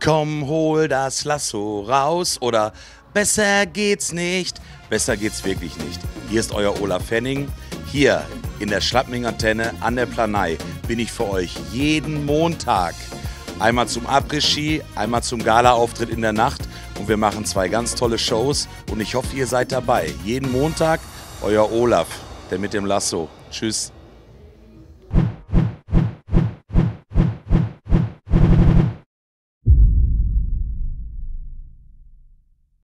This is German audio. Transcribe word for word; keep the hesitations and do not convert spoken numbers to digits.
Komm, hol das Lasso raus oder besser geht's nicht. Besser geht's wirklich nicht. Hier ist euer Olaf Henning. Hier in der Schlappming-Antenne an der Planei bin ich für euch jeden Montag. Einmal zum Après-Ski, einmal zum Gala-Auftritt in der Nacht. Und wir machen zwei ganz tolle Shows. Und ich hoffe, ihr seid dabei. Jeden Montag, euer Olaf, der mit dem Lasso. Tschüss.